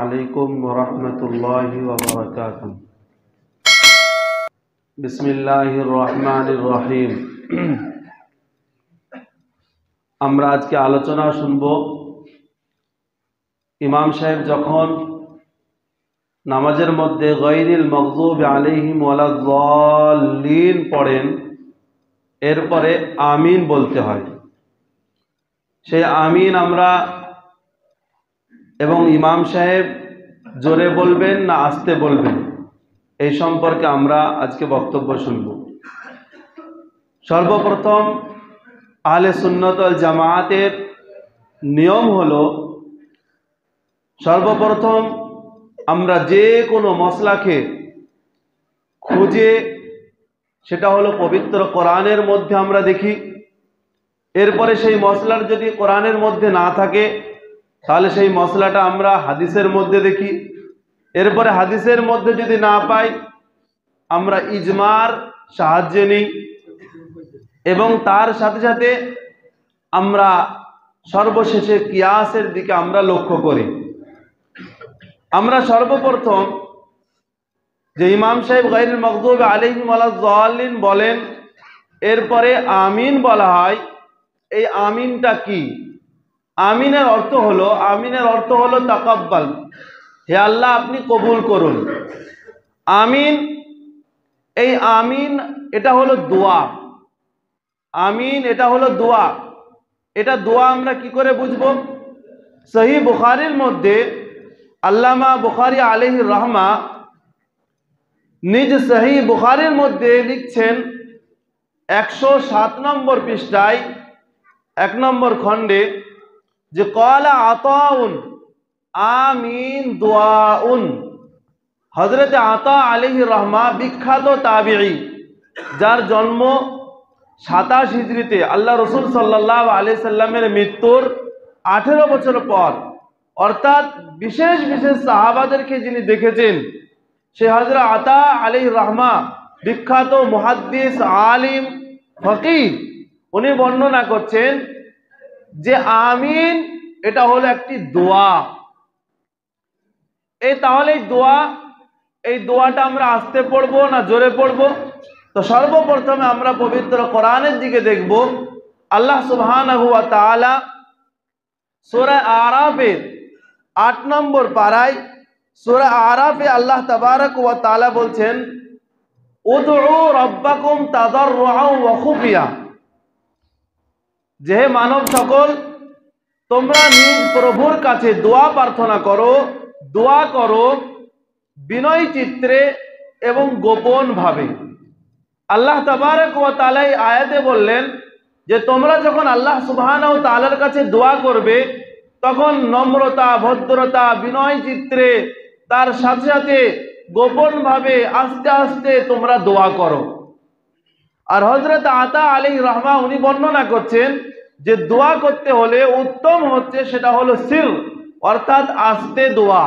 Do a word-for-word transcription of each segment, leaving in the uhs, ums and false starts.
আলাইকুম ওয়া রাহমাতুল্লাহি ওয়া বারাকাতুহু। বিসমিল্লাহির রহমানির রহিম। আমরা আজকে আলোচনা শুনব, ইমাম সাহেব যখন নামাজের মধ্যে গায়রিল মাগযুবি আলাইহিম ওয়ালাদ-দাল্লিন পড়েন, এরপরে আমিন বলতে হয়। সেই আমিন আমরা এবং ইমাম সাহেব জোরে বলবেন না আস্তে বলবেন, এই সম্পর্কে আমরা আজকে বক্তব্য শুনব। সর্বপ্রথম আহলে সুন্নাত ওয়াল জামায়াতের নিয়ম হলো, সর্বপ্রথম আমরা যে কোনো মসলাকে খুঁজে সেটা হলো পবিত্র কোরআনের মধ্যে আমরা দেখি। এরপরে সেই মসলার যদি কোরআনের মধ্যে না থাকে তাহলে সেই মসলাটা আমরা হাদিসের মধ্যে দেখি। এরপরে হাদিসের মধ্যে যদি না পাই আমরা ইজমার সাহায্যে নিই, এবং তার সাথে সাথে আমরা সর্বশেষে কিয়াসের দিকে আমরা লক্ষ্য করি। আমরা সর্বপ্রথম যে ইমাম সাহেব গায়রিল মাগযুবি আলাইহিম ওয়ালাদ-দাল্লিন বলেন, এরপরে আমিন বলা হয়। এই আমিনটা কি? আমিনের অর্থ হলো আমিনের অর্থ হলো তাকাব্বাল, হে আল্লাহ আপনি কবুল করুন। আমিন, এই আমিন এটা হলো দোয়া। আমিন এটা হলো দোয়া। এটা দোয়া আমরা কি করে বুঝবো? সহিহ বুখারীর মধ্যে আল্লামা বুখারী আলাইহির রহমা নিজ সহিহ বুখারীর মধ্যে লিখছেন, একশো সাত নম্বর পৃষ্ঠায় এক নম্বর খণ্ডে, যে ক্বালা আতাউন আমিন দুআউন। হযরত আতা আলাইহির রহমা বিখ্যাত তাবিঈ, যার জন্ম সাতাশ হিজরিতে আল্লাহ রসুল সাল্লাল্লাহু আলাইহি সাল্লামের মৃত্যুর আঠেরো বছর পর, অর্থাৎ বিশেষ বিশেষ সাহাবাদেরকে যিনি দেখেছেন, সে হযরত আতা আলাইহির রহমা বিখ্যাত মুহাদ্দিস, আলিম, ফকিহ। উনি বর্ণনা করছেন যে আমিন এটা হলো একটি দোয়া। এই তাহলে এই দোয়া এই দোয়াটা আমরা আস্তে পড়বো না জোরে পড়বো? তো সর্বপ্রথমে আমরা পবিত্র কোরআনের দিকে দেখব। আল্লাহ সুবহানাহু ওয়া তাআলা সূরা আরাফের আট নম্বর পারায়, সূরা আরাফে আল্লাহ তাবারক ওয়া তাআলা বলছেন, উদউ রাব্বাকুম তাদাররুআন ওয়া খুফিয়া। যে মানব সকল, তোমরা নিজ প্রভুর কাছে দোয়া প্রার্থনা করো, দোয়া করো বিনয় চিত্রে এবং গোপন ভাবে। আল্লাহ তাবারক ওয়া তাআলা এই আয়াতে বললেন যে তোমরা যখন আল্লাহ সুবহানাহু ওয়া তাআলার কাছে দোয়া করবে, তখন নম্রতা, ভদ্রতা, বিনয় চিত্রে, তার সাথে সাথে গোপন ভাবে আস্তে আস্তে তোমরা দোয়া করো। আর হযরত আতা আলাইহির রহমা উনি বর্ণনা করছেন যে দোয়া করতে হলে উত্তম হচ্ছে সেটা হলো সির, অর্থাৎ আস্তে দোয়া।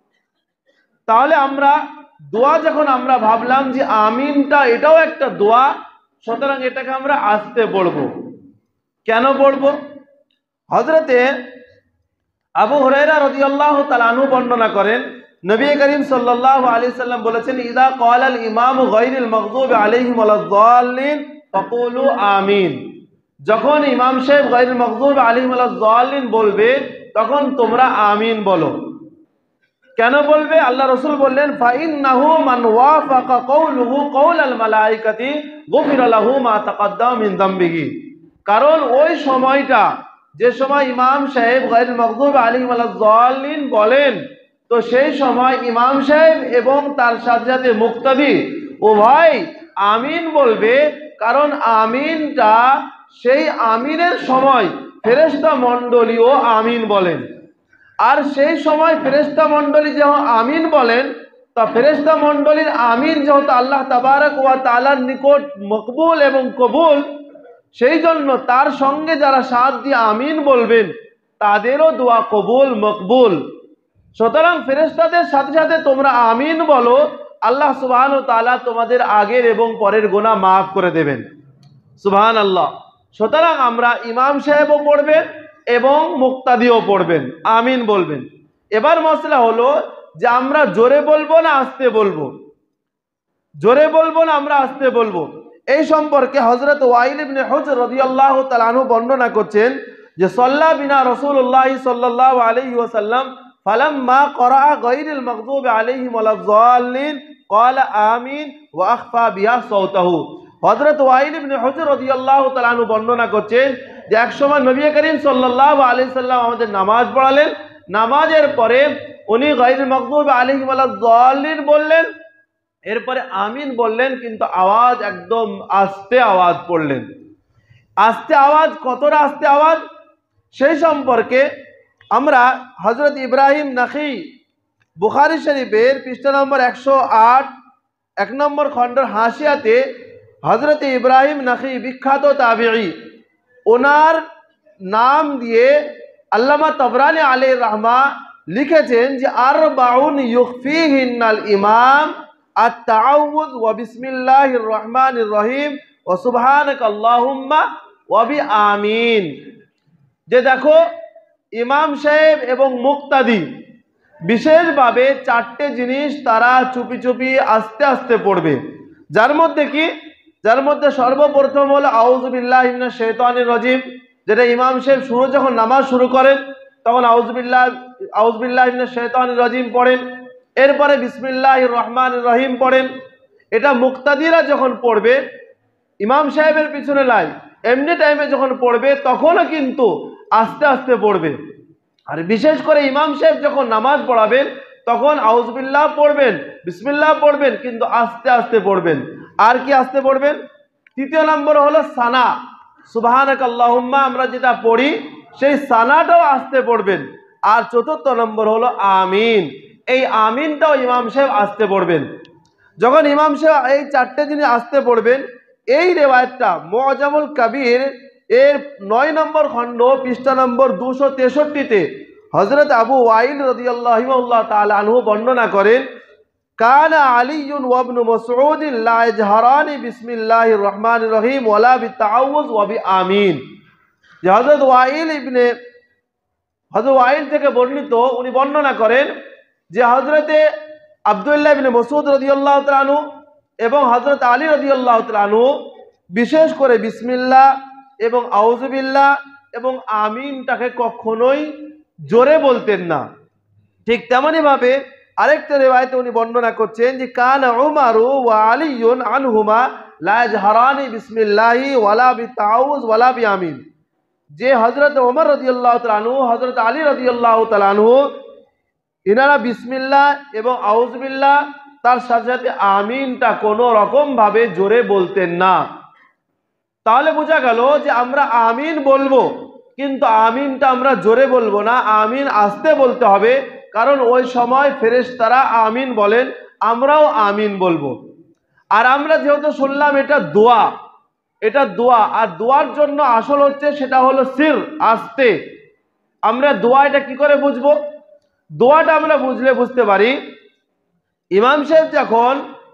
তাহলে আমরা দোয়া যখন আমরা ভাবলাম যে আমিনটা এটাও একটা দোয়া, সুতরাং এটাকে আমরা আস্তে পড়বো। কেন পড়বো? হযরতে আবু হুরায়রা রাদিয়াল্লাহু তাআলা আনহু বর্ণনা করেন, নবী করিম সাল্লাল্লাহু আলাইহি সাল্লাম বলেছেন, ইযা ক্বালাল ইমামু গায়রিল মাগযুবি আলাইহিম ওয়ালাদ-দাল্লিন ফাকুলু আমিন। যখন ইমাম সাহেব গায়রিল মাগযুবি আলাইহিম ওয়ালাদ-দাল্লিন বলবে, তখন তোমরা আমিন বলো। কেন বলবে? আল্লাহ রসুল বললেন, ফাইন্নাহু মান ওয়াফাকা কওলুহু কওলাল মালাইকাতি গুফিরা লাহু মা তাকাদ্দামা মিন যামবিহি। কারণ ওই সময়টা, যে সময় ইমাম সাহেব গায়রিল মাগযুবি আলাইহিম ওয়ালাদ-দাল্লিন বলেন, তো সেই সময় ইমাম সাহেব এবং তার সাথে সাথে মুক্তাদি উভয় আমিন বলবে। কারণ আমিনটা, সেই আমিনের সময় ফেরেশতা মণ্ডলীও আমিন বলেন। আর সেই সময় ফেরেশতা মণ্ডলী যখন আমিন বলেন, তা ফেরেশতা মণ্ডলীর আমিন যেহেতু আল্লাহ তাবারক ওয়া তাআলার নিকট মকবুল এবং কবুল, সেই জন্য তার সঙ্গে যারা সাথ দিয়ে আমিন বলবেন তাদেরও দোয়া কবুল মকবুল। সুতরাং ফেরেশতাদের সাথে সাথে তোমরা আমিন বলো, আল্লাহ সুবহানাহু ওয়া তাআলা তোমাদের আগের এবং পরের গুনাহ মাফ করে দেবেন। সুবহানাল্লাহ। সুতরাং আমরা ইমাম সাহেবও পড়বেন এবং মুক্তাদিও পড়বেন, আমিন বলবেন। এবার মশলা হলো যে আমরা জোরে বলবো না আস্তে বলবো, জোরে বলবো না আমরা আস্তে বলবো। এই সম্পর্কে হযরত ওয়াইল ইবনে হুজর রাদিয়াল্লাহু তাআলা আনহু বর্ণনা করছেন যে সাল্লা বিনা রাসূলুল্লাহ সাল্লাল্লাহু আলাইহি ওয়াসাল্লাম ফালাম্মা ক্বারা গায়রিল মাগদুবি আলাইহিম ওয়ালাদ-দাল্লিন ক্বালা আমিন ওয়া আখফা বিহা সাওতাহু। হযরত ওয়াইল ইবনে হুজর রাদিয়াল্লাহু তাআলা আনহু বর্ণনা করছেন যে একসময় নবী করিম সাল্লাল্লাহু আলাইহি সাল্লাম আমাদের নামাজ পড়ালেন, নামাজের পরে উনি গায়রিল মাগদুবি আলাইহিম ওয়ালাদ-দাল্লিন বললেন, এরপরে আমিন বললেন, কিন্তু আওয়াজ একদম আস্তে আওয়াজ পড়লেন। আস্তে আওয়াজ, কতটা আস্তে আওয়াজ সেই সম্পর্কে আমরা হযরত ইব্রাহিম নাখি বুখারী শরীফের পৃষ্ঠা নম্বর একশো আট এক নম্বর খণ্ডের হাসিয়াতে হযরত ইব্রাহিম নাখি বিখ্যাত তাবিঈ, ওনার নাম দিয়ে আল্লামা তাবরানী আলাইহির রাহমা লিখেছেন যে আরবাউন ইউখফিহিন্নাল ইমাম আত-তাআউযু ওয়া বিসমিল্লাহির রহমানির রহিম ওয়া সুবহানাকা আল্লাহুম্মা ওয়া বিআমিন। যে দেখো ইমাম সাহেব এবং মুক্তাদি বিশেষভাবে চারটে জিনিস তারা চুপি চুপি আস্তে আস্তে পড়বে, যার মধ্যে কি যার মধ্যে সর্বপ্রথম হলো আউযু বিল্লাহি মিনাশ শাইতানির রাজিম, যেটা ইমাম সাহেব শুরু যখন নামাজ শুরু করেন তখন আউযু বিল্লাহ আউযু বিল্লাহি মিনাশ শাইতানির রাজিম পড়েন, এরপরে বিসমিল্লাহির রহমানির রহিম পড়েন। এটা মুক্তাদিরা যখন পড়বে ইমাম সাহেবের পিছনে লাই এমনি টাইমে যখন পড়বে তখনও কিন্তু আস্তে আস্তে পড়বে। আর বিশেষ করে ইমাম সাহেব যখন নামাজ পড়াবেন তখন আউযু বিল্লাহ পড়বেন, বিসমিল্লাহ পড়বেন, কিন্তু আস্তে আস্তে পড়বেন। আর কি আস্তে পড়বেন? তৃতীয় নম্বর হলো সানা, সুবহানাকা আল্লাহুম্মা আমরা যেটা পড়ি সেই সানাটাও আস্তে পড়বেন। আর চতুর্থ নম্বর হলো আমিন, এই আমিনটাও ইমাম সাহেব আস্তে পড়বেন। যখন ইমাম সাহেব এই চারটে জিনিস আস্তে পড়বেন, এই রেওয়ায়াতটা মুআজামুল কাবীর এর নয় নম্বর খণ্ড পৃষ্ঠা নম্বর দুশো তেষট্টিতে হযরত আবু ওয়াইল রাদিয়াল্লাহু তাআলা আনহু বর্ণনা করেন, কানা আলিয়ুন ওয়া ইবনু মাসউদ লা ইয়াজহারানি বিসমিল্লাহির রহমানির রহিম ওয়ালা বিতাআউযু ওয়া বিআমিন। যে হযরত ওয়াইল ইবনে হযরত ওয়াইল থেকে বর্ণিত, উনি বর্ণনা করেন যে হযরতে আব্দুল্লাহ ইবনে মাসউদ রাদিয়াল্লাহু তাআলা আনহু এবং হযরত আলী রাদিয়াল্লাহু তাআলা আনহু বিশেষ করে বিসমিল্লাহ এবং আউযু বিল্লাহ এবং আমিনটাকে কখনোই জোরে বলতেন না। ঠিক তেমনি ভাবে আরেকটা রিওয়ায়াতে উনি বর্ণনা করছেন যে কানা উমারু ওয়া আলিয়ুন আনহুমা লা ইয়াজহারানি বিসমিল্লাহি ওয়ালা বিতাউজ ওয়ালা বিআমিন। যে হযরত ওমর রাদিয়াল্লাহু তাআলা আনহু, হযরত আলী রাদিয়াল্লাহু তাআলা আনহু ইনারা বিসমিল্লাহ এবং আউযু বিল্লাহ তার সাথে সাথে আমিনটা কোনো রকম ভাবে জোরে বলতেন না। তাহলে বোঝা গেল যে আমরা আমিন বলবো, কিন্তু আমিনটা আমরা জোরে বলবো না, আমিন আস্তে বলতে হবে, কারণ ওই সময় ফেরেশতারা আমিন বলেন, আমরাও আমিন বলবো। আর আমরা যেহেতু শুনলাম এটা দোয়া, এটা দোয়া, আর দোয়ার জন্য আসল হচ্ছে সেটা হলো সির, আস্তে। আমরা দোয়া এটা কি করে বুঝবো? দোয়াটা আমরা বুঝলে বুঝতে পারি, ইমাম সাহেব যখন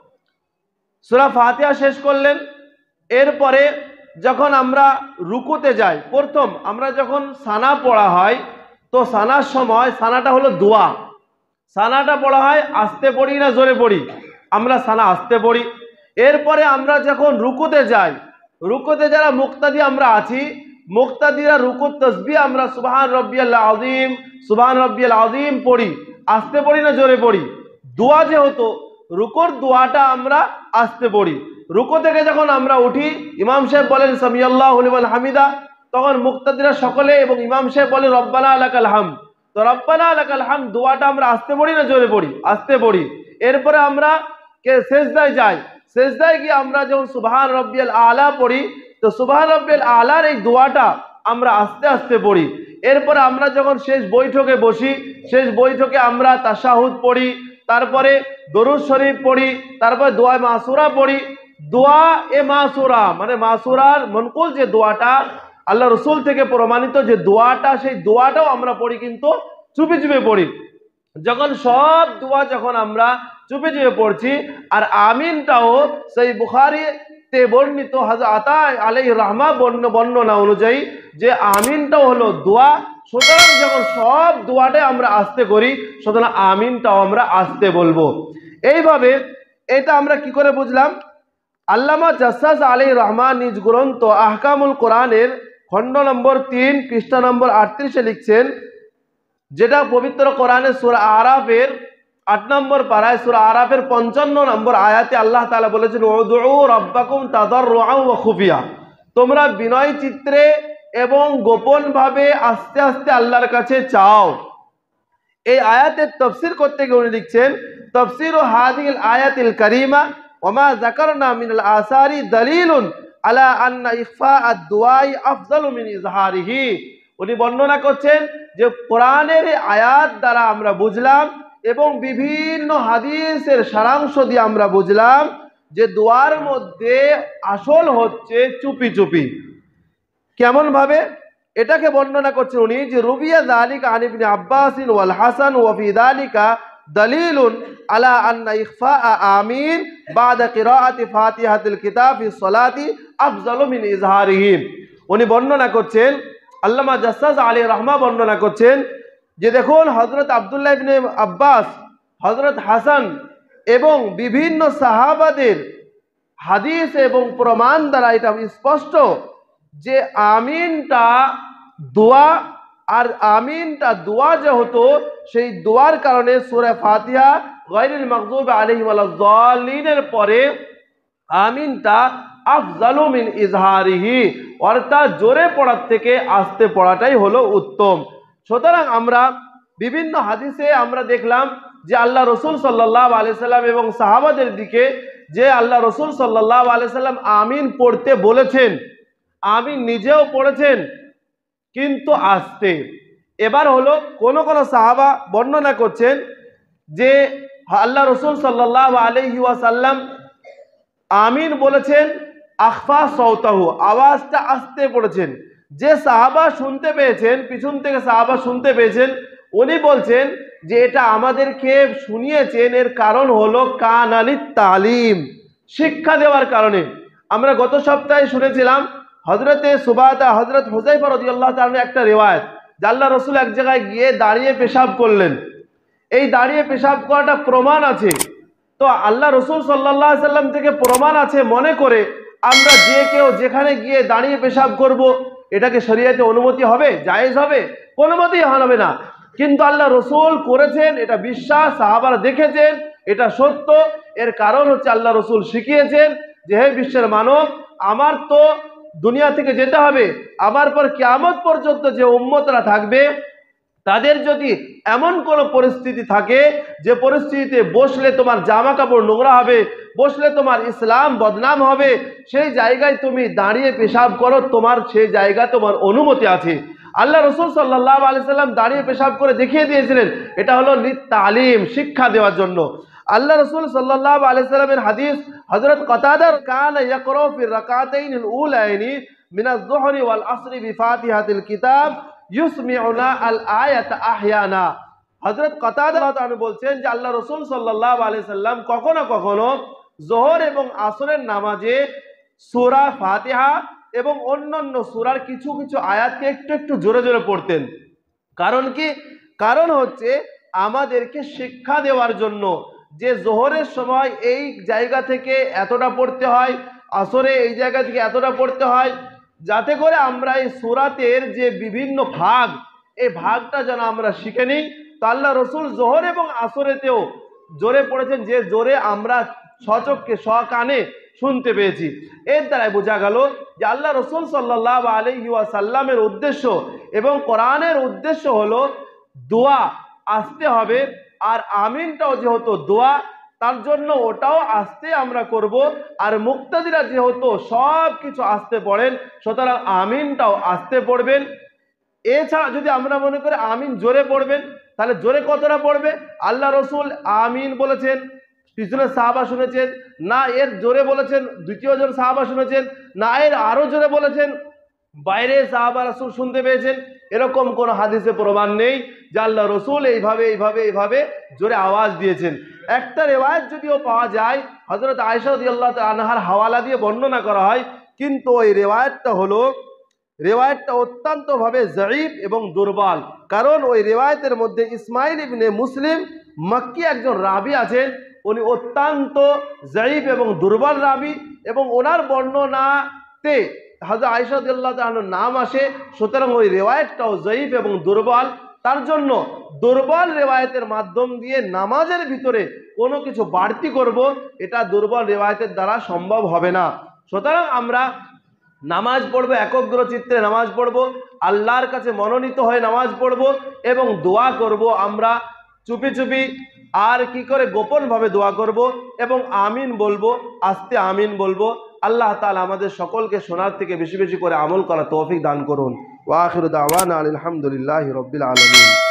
সূরা ফাতিহা শেষ করলেন, এরপরে যখন আমরা রুকুতে যাই, প্রথম আমরা যখন সানা পড়া হয় তো সানার সময় সানাটা হলো দোয়া, সানাটা পড়া হয় আস্তে পড়ি না জোরে পড়ি? আমরা সানা আস্তে পড়ি। এরপরে আমরা যখন রুকুতে যাই, রুকুতে যারা মুক্তাদি আমরা আছি, মুক্তাদিরা রুকুর তাসবিহ আমরা সুবহান রব্বিয়াল আযীম সুবহান রব্বিয়াল আযীম পড়ি, আস্তে পড়ি না জোরে পড়ি? দোয়া যেহেতু, রুকুর দোয়াটা আমরা আস্তে পড়ি। রুকু থেকে যখন আমরা উঠি, ইমাম সাহেব বলেন সামিআল্লাহু লিমান হামিদা, তখন মুক্তাদিরা সকলে এবং ইমাম সাহেব বলেন রব্বানা লাকাল হামদ। তো রব্বানা লাকাল হামদ দোয়াটা আমরা আস্তে পড়ি না জোরে পড়ি? আস্তে পড়ি। এরপরে আমরা কে সেজদায় যাই, সেজদায় গিয়ে আমরা যখন সুবহান রব্বিয়াল আলা পড়ি, তো সুবহান রব্বিয়াল আলার এই দোয়াটা আমরা আস্তে আস্তে পড়ি। এরপরে আমরা যখন শেষ বৈঠকে বসি, শেষ বৈঠকে আমরা তাশাহুদ পড়ি, তারপরে দরুদ শরীফ পড়ি, তারপরে দোয়া মাসুরা পড়ি। দোয়া এ মাসুরা মানে মাসুরার মনকুল যে দোয়াটা আল্লাহ রসুল থেকে প্রমাণিত যে দোয়াটা, সেই দোয়াটাও আমরা পড়ি, কিন্তু চুপি চুপি পড়ি। যখন সব দোয়া যখন আমরা চুপি চুপি পড়ছি, আর আমিনটাও সেই বুখারী তে বর্ণিত হযরত আতা আলাইহির রাহমা বর্ণনা অনুযায়ী যে আমিনটাও হলো দোয়া। সুতরাং যখন সব দোয়াটাই আমরা আস্তে করি, সুতরাং আমিনটাও আমরা আস্তে বলবো। এইভাবে এটা আমরা কি করে বুঝলাম? আল্লামা জাসসাস আলাইহির রহমান নিজ গ্রন্থ আহকামুল কোরআনের খণ্ড নম্বর তিন পৃষ্ঠা নম্বর আটত্রিশে লিখছেন, যেটা পবিত্র কোরআনের সূরা আরাফের আট নম্বর পারায়, সূরা আরাফের পঞ্চান্ন নম্বর আয়াতে আল্লাহ তাআলা বলেছেন, উদউ রাব্বাকুম তাদাররুআন ওয়া খুফিয়া, তোমরা বিনয় চিত্রে এবং গোপন ভাবে আস্তে আস্তে আল্লাহর কাছে চাও। এই আয়াতের তাফসীর করতে গিয়ে উনি লিখছেন, তাফসীরু হাযিহিল আয়াতিল কারীমা ওয়া মা যাকারনা মিনাল আসারি দালিলুন আলা আন্না ইখফা আদ-দুআই আফযালু মিন ইজহারিহি। উনি বর্ণনা করছেন যে কোরআনের এই আয়াত দ্বারা আমরা বুঝলাম এবং বিভিন্ন হাদিসের সারাংশ দিয়ে আমরা বুঝলাম যে দোয়ার মধ্যে আসল হচ্ছে চুপি চুপি। কেমন ভাবে? এটাকে বর্ণনা করছেন উনি যে রুবিয়া যালিকা আন ইবনে আব্বাস ওয়াল হাসান ওয়া ফি যালিকা দালিলুন আলা আন্না ইখফা আমিন বাদা কিরাআতি ফাতিহাতিল কিতাব ফি সলাতি আফযালু মিন ইজহারিহি। উনি বর্ণনা করছেন, আল্লামা জাসসাস আলাইহির রহমা বর্ণনা করছেন যে দেখুন, হযরত আব্দুল্লাহ ইবনে আব্বাস, হযরত হাসান এবং বিভিন্ন সাহাবাদের হাদিস এবং প্রমাণ দ্বারা এটা স্পষ্ট যে আমিনটা দোয়া, আর আমিনটা দোয়া যেহেতু সেই দোয়ার কারণে সূরা ফাতিহা গায়রিল মাগদুবি আলাইহিম ওয়ালাদ দাল্লিনের পরে আমিনটা আফযালু মিন ইজহারিহি, অর্থাৎ জোরে পড়ার থেকে আস্তে পড়াটাই হলো উত্তম। সুতরাং আমরা বিভিন্ন হাদিসে আমরা দেখলাম যে আল্লাহ রসুল সাল্লাল্লাহু আলাইহি সাল্লাম এবং সাহাবাদের দিকে যে আল্লাহ রসুল সাল্লাল্লাহু আলাইহি সাল্লাম আমিন পড়তে বলেছেন, আমিন নিজেও পড়েছেন কিন্তু আস্তে। এবার হলো কোন কোন সাহাবা বর্ণনা করছেন যে আল্লাহ রসুল সাল্লাল্লাহু আলাইহি ওয়াসাল্লাম আমিন বলেছেন আখফা সাওতাহু, আওয়াজটা আস্তে পড়েছেন। যে সাহাবা শুনতে পেয়েছেন, পিছন থেকে সাহাবা শুনতে পেয়েছেন, উনি বলছেন যে এটা আমাদেরকে শুনিয়েছেন, এর কারণ হলো কানালিত তালিম, শিক্ষা দেওয়ার কারণে। আমরা গত সপ্তাহে শুনেছিলাম হযরতে সুবাদা হযরত হুযায়ফা রাদিয়াল্লাহু তাআলা একটা রিওয়ায়াত যে আল্লাহ রসুল এক জায়গায় গিয়ে দাঁড়িয়ে পেশাব করলেন। এই দাঁড়িয়ে পেশাব করাটা প্রমাণ আছে, তো আল্লাহ রসুল সাল্লাল্লাহু আলাইহি সাল্লাম থেকে প্রমাণ আছে মনে করে আমরা যে কেউ যেখানে গিয়ে দাঁড়িয়ে পেশাব করব, এটাকে শরীয়তে অনুমতি হবে? জায়েজ হবে? কোনো মতেই হবে না। কিন্তু আল্লাহ রসুল করেছেন, এটা বিশ্বাস, সাহাবারা দেখেছেন, এটা সত্য। এর কারণ হচ্ছে আল্লাহ রসুল শিখিয়েছেন যে হে বিশ্বের মানব, আমার তো দুনিয়া থেকে যেতে হবে, আমার পর কিয়ামত পর্যন্ত যে উম্মতরা থাকবে তাদের যদি এমন কোনো পরিস্থিতি থাকে যে পরিস্থিতিতে বসলে তোমার জামা কাপড় নোংরা হবে, বসলে তোমার ইসলাম বদনাম হবে, সেই জায়গায় তুমি দাঁড়িয়ে পেশাব করো, তোমার সেই জায়গা তোমার অনুমতি আছে। আল্লাহ রসুল সাল্লাল্লাহু আলাইহি সাল্লাম দাঁড়িয়ে পেশাব করে দেখিয়ে দিয়েছিলেন, এটা হলো লিত-তালিম, শিক্ষা দেওয়ার জন্য। আল্লাহ রসুল সাল্লাল্লাহু আলাইহি সাল্লামের হাদিস, হযরত কাতাদা কানা ইয়াকরা ফি রাকাতাইনিল উলাইনি মিনাজ যুহরি ওয়াল আসরি বিফাতিহাতিল কিতাব ইউসমিউনা আল আয়াত আহয়ানা। হযরত কাতাদা রাদিয়াল্লাহু তাআলা বলছেন যে আল্লাহ রসুল সাল্লাল্লাহু আলাইহি সাল্লাম কখনো কখনো যোহর এবং আসরের নামাজে সূরা ফাতিহা এবং অন্যান্য সূরার কিছু কিছু আয়াতকে একটু একটু জোরে জোরে পড়তেন। কারণ কি? কারণ হচ্ছে আমাদেরকে শিক্ষা দেওয়ার জন্য যে যোহরের সময় এই জায়গা থেকে এতটা পড়তে হয়, আসরে এই জায়গা থেকে এতটা পড়তে হয়, যাতে করে আমরা এই সূরাতের যে বিভিন্ন ভাগ, এই ভাগটা যেন আমরা শিখে নিই। তো আল্লাহ রসুল যোহর এবং আসরেতেও জোরে পড়েছেন, যে জোরে আমরা সচক্ষে সকানে শুনতে পেয়েছি। এর দ্বারাই বোঝা গেল যে আল্লাহ রসুল সাল্লাল্লাহু আলাইহি ওয়াসাল্লামের উদ্দেশ্য এবং কোরআনের উদ্দেশ্য হলো দোয়া আসতে হবে, আর আমিনটাও যেহেতু দোয়া, তার জন্য ওটাও আস্তে আমরা করব। আর মুক্তাদিরা যেহেতু সব কিছু আস্তে পড়েন, সুতরাং আমিনটাও আস্তে পড়বেন। এছাড়া যদি আমরা মনে করি আমিন জোরে পড়বেন, তাহলে জোরে কতটা পড়বে? আল্লাহ রসুল আমিন বলেছেন, পিছনের সাহাবা শুনেছেন, না এর জোরে বলেছেন দ্বিতীয় জন সাহাবা শুনেছেন, না এর আরো জোরে বলেছেন, বাইরে সাহাবা রাসূল শুনতে পেয়েছেন, এরকম কোন হাদিসে প্রমাণ নেই যে আল্লাহ রসুল এইভাবে এইভাবে এইভাবে জোরে আওয়াজ দিয়েছেন। একটা রেওয়ায়ত যদিও পাওয়া যায়, হযরত আয়েশা রাদিয়াল্লাহু তাআলা আনহার হাওয়ালা দিয়ে বর্ণনা করা হয়, কিন্তু ওই রেওয়ায়তটা হলো রেওয়ায়তটা অত্যন্তভাবে জয়ীফ এবং দুর্বল। কারণ ওই রেওয়ায়তের মধ্যে ইসমাইল ইবনে মুসলিম মক্কি একজন রাবি আছেন, উনি অত্যন্ত জয়ীফ এবং দুর্বল রাবি, এবং ওনার বর্ণনাতে হযরত আয়েশা রাদিয়াল্লাহু তাআলার নাম আসে। সুতরাং ওই রেওয়ায়তটাও জয়ীফ এবং দুর্বল। তার জন্য দুর্বল রেওয়ায়তের মাধ্যম দিয়ে নামাজের ভিতরে কোনো কিছু বাড়তি করব, এটা দুর্বল রেওয়ায়তের দ্বারা সম্ভব হবে না। সুতরাং আমরা নামাজ পড়বো, একগ্র চিত্তে নামাজ পড়বো, আল্লাহর কাছে মনোনীত হয়ে নামাজ পড়বো এবং দোয়া করব। আমরা চুপি চুপি আর কি করে গোপনভাবে দোয়া করব এবং আমিন বলবো, আস্তে আমিন বলবো। আল্লাহ তাআলা আমাদের সকলকে শোনার থেকে বেশি বেশি করে আমল করা তৌফিক দান করুন। ওয়া আখিরু দাওয়ানা আলহামদুলিল্লাহি রাব্বিল আলামিন।